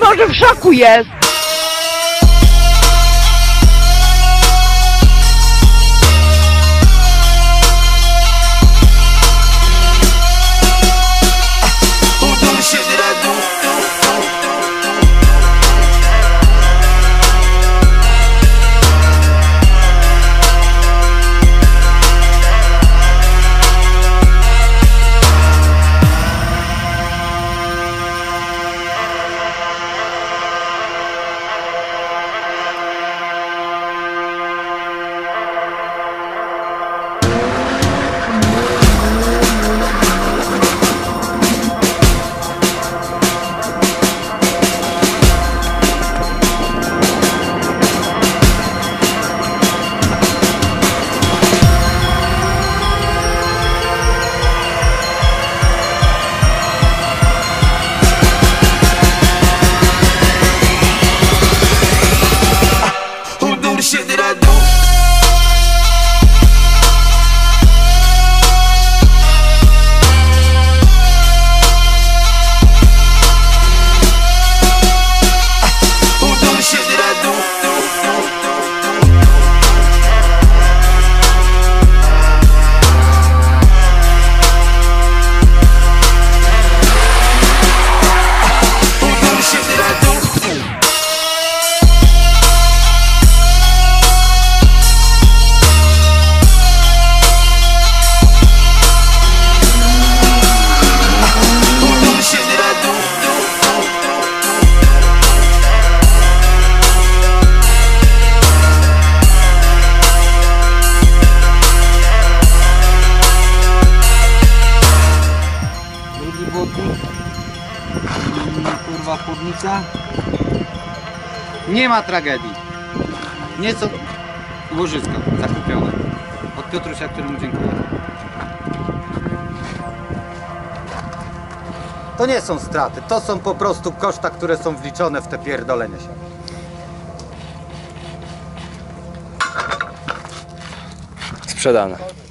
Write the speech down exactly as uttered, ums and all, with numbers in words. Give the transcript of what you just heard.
może w szoku jest. Shit that I do. Who do the shit that I do? Who do the shit that I do? Drugi błotnik, kurwa chłodnica. Nie ma tragedii. Nie są łożyska zakupione od Piotrusia, któremu dziękuję. To nie są straty, to są po prostu koszta, które są wliczone w te pierdolenie się. Sprzedane.